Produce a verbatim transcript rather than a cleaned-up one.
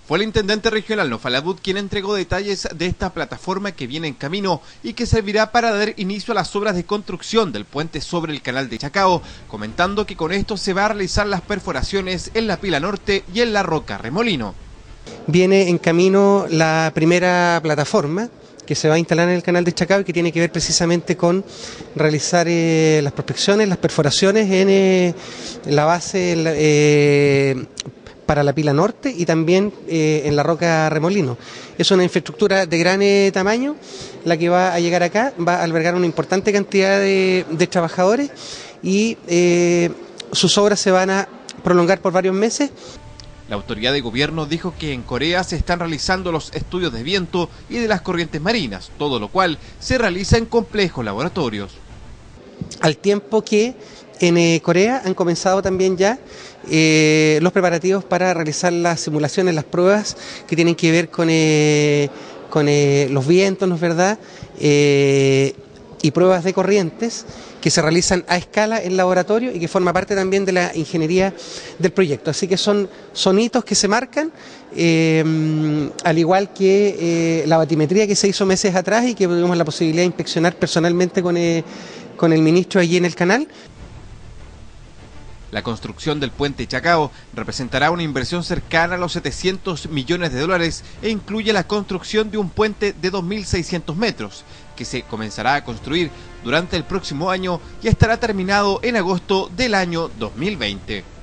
Fue el intendente regional Nofalabud quien entregó detalles de esta plataforma que viene en camino y que servirá para dar inicio a las obras de construcción del puente sobre el canal de Chacao, comentando que con esto se va a realizar las perforaciones en la pila norte y en la roca Remolino. Viene en camino la primera plataforma que se va a instalar en el canal de Chacao y que tiene que ver precisamente con realizar eh, las prospecciones, las perforaciones en eh, la base eh, para la pila norte y también eh, en la roca Remolino. Es una infraestructura de gran eh, tamaño, la que va a llegar acá, va a albergar una importante cantidad de, de trabajadores y eh, sus obras se van a prolongar por varios meses. La autoridad de gobierno dijo que en Corea se están realizando los estudios de viento y de las corrientes marinas, todo lo cual se realiza en complejos laboratorios. Al tiempo que en eh, Corea han comenzado también ya eh, los preparativos para realizar las simulaciones, las pruebas que tienen que ver con, eh, con eh, los vientos, ¿no es verdad? Eh, y pruebas de corrientes que se realizan a escala en laboratorio y que forma parte también de la ingeniería del proyecto. Así que son, son hitos que se marcan, eh, al igual que eh, la batimetría que se hizo meses atrás y que tuvimos la posibilidad de inspeccionar personalmente con, eh, con el ministro allí en el canal. La construcción del puente Chacao representará una inversión cercana a los setecientos millones de dólares e incluye la construcción de un puente de dos mil seiscientos metros que se comenzará a construir durante el próximo año y estará terminado en agosto del año dos mil veinte.